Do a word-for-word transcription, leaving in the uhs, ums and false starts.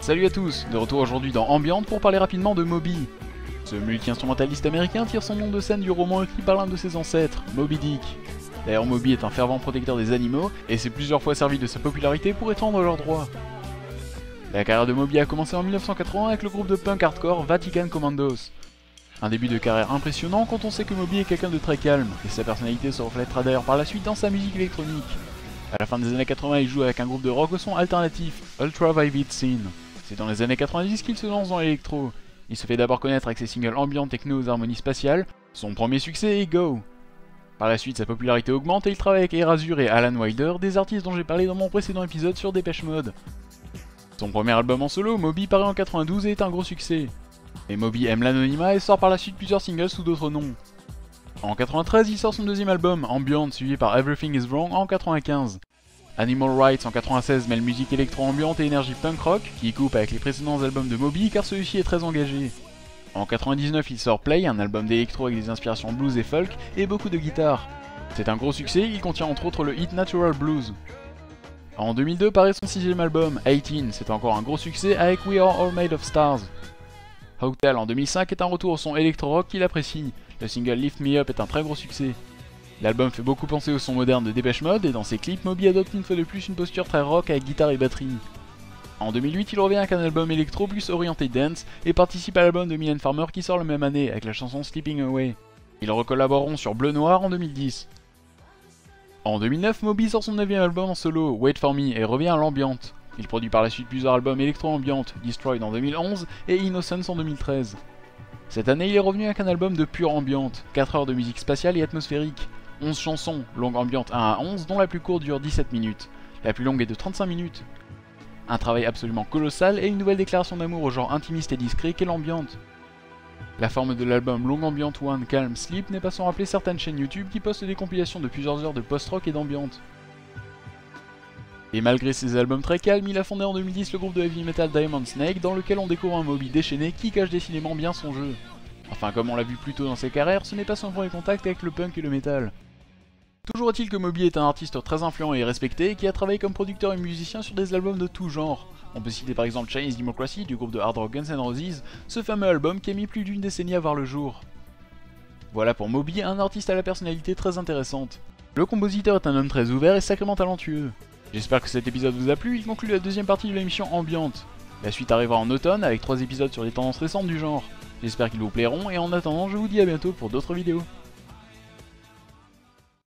Salut à tous, de retour aujourd'hui dans Ambient pour parler rapidement de Moby. Ce multi-instrumentaliste américain tire son nom de scène du roman écrit par l'un de ses ancêtres, Moby Dick. D'ailleurs Moby est un fervent protecteur des animaux et s'est plusieurs fois servi de sa popularité pour étendre leurs droits. La carrière de Moby a commencé en mille neuf cent quatre-vingts avec le groupe de punk hardcore Vatican Commandos. Un début de carrière impressionnant quand on sait que Moby est quelqu'un de très calme, et sa personnalité se reflètera d'ailleurs par la suite dans sa musique électronique. A la fin des années quatre-vingts, il joue avec un groupe de rock au son alternatif, Ultra Vivid Scene. C'est dans les années quatre-vingt-dix qu'il se lance dans l'électro. Il se fait d'abord connaître avec ses singles ambiants techno aux harmonies spatiales, son premier succès est Go. Par la suite, sa popularité augmente et il travaille avec Erasure et Alan Wilder, des artistes dont j'ai parlé dans mon précédent épisode sur Depeche Mode. Son premier album en solo, Moby, paraît en quatre-vingt-douze et est un gros succès. Et Moby aime l'anonymat et sort par la suite plusieurs singles sous d'autres noms. En quatre-vingt-treize, il sort son deuxième album, Ambient, suivi par Everything Is Wrong en quatre-vingt-quinze. Animal Rights en quatre-vingt-seize mêle musique électro-ambiante et énergie punk rock, qui coupe avec les précédents albums de Moby car celui-ci est très engagé. En quatre-vingt-dix-neuf, il sort Play, un album d'électro avec des inspirations blues et folk, et beaucoup de guitare. C'est un gros succès, il contient entre autres le hit Natural Blues. En deux mille deux paraît son sixième album, eighteen, c'est encore un gros succès avec We Are All Made of Stars. Hotel en deux mille cinq est un retour au son électro-rock qu'il apprécie, le single Lift Me Up est un très gros succès. L'album fait beaucoup penser au son moderne de Depeche Mode et dans ses clips, Moby adopte une fois de plus une posture très rock avec guitare et batterie. En deux mille huit, il revient avec un album électro plus orienté dance et participe à l'album de Mylène Farmer qui sort la même année avec la chanson Sleeping Away. Ils recollaboreront sur Bleu Noir en deux mille dix. En deux mille neuf, Moby sort son neuvième album en solo, Wait For Me, et revient à l'ambiante. Il produit par la suite plusieurs albums électro-ambiantes, Destroyed en deux mille onze et Innocence en deux mille treize. Cette année, il est revenu avec un album de pure ambiante, quatre heures de musique spatiale et atmosphérique. onze chansons, longue ambiante un à onze, dont la plus courte dure dix-sept minutes. La plus longue est de trente-cinq minutes. Un travail absolument colossal et une nouvelle déclaration d'amour au genre intimiste et discret qu'est l'ambiante. La forme de l'album Long Ambient One Calm Sleep n'est pas sans rappeler certaines chaînes YouTube qui postent des compilations de plusieurs heures de post-rock et d'ambiante. Et malgré ses albums très calmes, il a fondé en deux mille dix le groupe de heavy metal Diamond Snake dans lequel on découvre un Moby déchaîné qui cache décidément bien son jeu. Enfin, comme on l'a vu plus tôt dans ses carrières, ce n'est pas son premier contact avec le punk et le metal. Toujours est-il que Moby est un artiste très influent et respecté qui a travaillé comme producteur et musicien sur des albums de tout genre. On peut citer par exemple Chinese Democracy du groupe de hard rock Guns N' Roses, ce fameux album qui a mis plus d'une décennie à voir le jour. Voilà pour Moby, un artiste à la personnalité très intéressante. Le compositeur est un homme très ouvert et sacrément talentueux. J'espère que cet épisode vous a plu, il conclut la deuxième partie de l'émission Ambiante. La suite arrivera en automne avec trois épisodes sur les tendances récentes du genre. J'espère qu'ils vous plairont et en attendant je vous dis à bientôt pour d'autres vidéos.